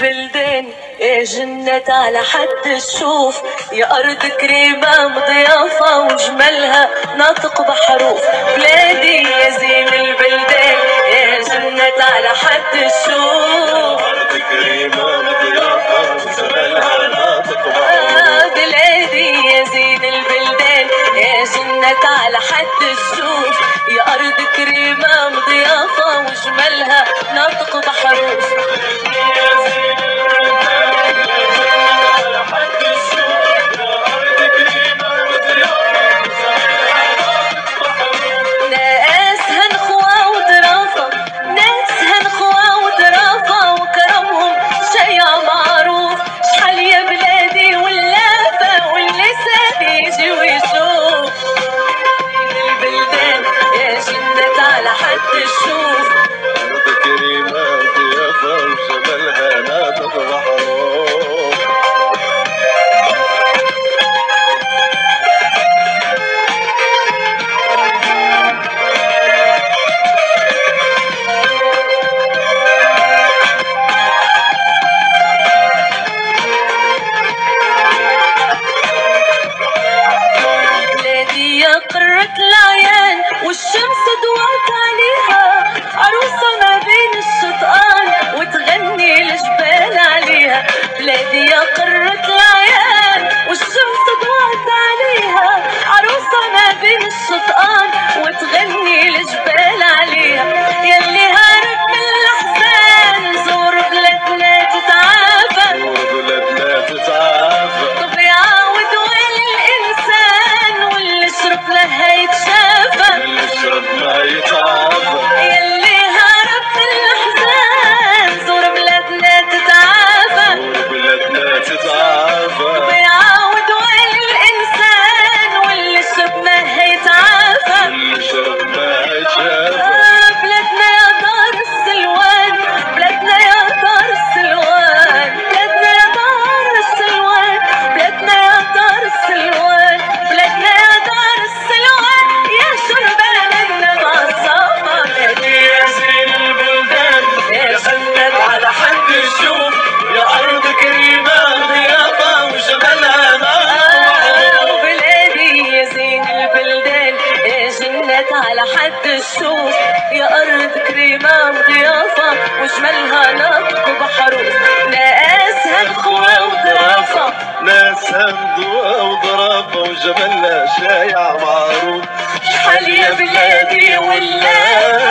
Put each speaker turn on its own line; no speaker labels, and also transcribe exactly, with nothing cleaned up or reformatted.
البلدان يا جنة على حد الشوف، يا أرض كريمة مضيافة وجمالها ناطق بحروف. بلادي يا زين البلدان يا جنة على حد الشوف،
أرض كريمة مضيافة وجمالها ناطق بحروف.
بلادي يا زين البلدان يا جنة على حد الشوف، يا أرض كريمة مضيافة وجمالها ناطق بحروف. قرة العيان والشمس ضوت عليها، عروسة ما بين الشطآن وتغني الجبال عليها. بلادي يا قرة العيان والشمس ضوت عليها، عروسة ما بين الشطآن وتغني الجبال عليها. يلي هارب من الأحزان زور بلادنا تتعافى،
زور بلادنا تتعافى.
طبيعة ودوال الإنسان واللي شرب لها يتشافى،
اللي شرب ما يتعافى.
يلي هارب من الأحزان زور بلادنا تتعافى،
زور بلادنا تتعافى.
طبيعة ودوال الإنسان واللي شرب ما يتعافى،
اللي شرب ما يتشافى.
بلادنا يا دار السلوان، بلادنا يا دار السلوان، بلادنا يا دار السلوان، بلادنا يا دار السلوان، بلادنا يا دار السلوان، يا شربة منا معصابة.
بلادي يا زين البلدان يا جنة على حد الشوف، يا أرض كريمة ضيافة وجمالها ناطق.
بلادي يا زين البلدان يا جنة على حد الشوف، يا أرض كريمة وضيافة وجمالها ناطق بحروف. ناسها الخوة وظرافة،
ناسها مضوءة وضرافة وجمالها شايع معروف.
شحال يا بلادي ولا